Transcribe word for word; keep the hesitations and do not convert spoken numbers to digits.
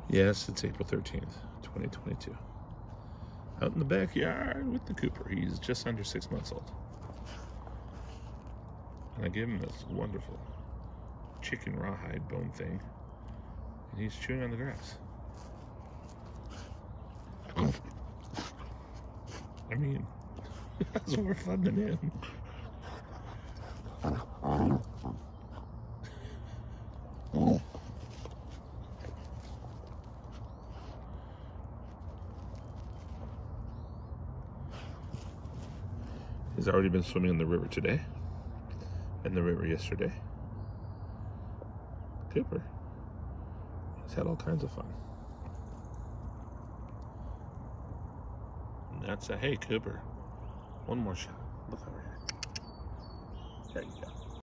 Yes, it's April thirteenth, twenty twenty-two. Out in the backyard with the Cooper. He's just under six months old. And I gave him this wonderful chicken rawhide bone thing. And he's chewing on the grass. I mean, that's more fun than him. He's already been swimming in the river today, and the river yesterday. Cooper. He's had all kinds of fun. And that's a, hey, Cooper, one more shot. Look over here. There you go.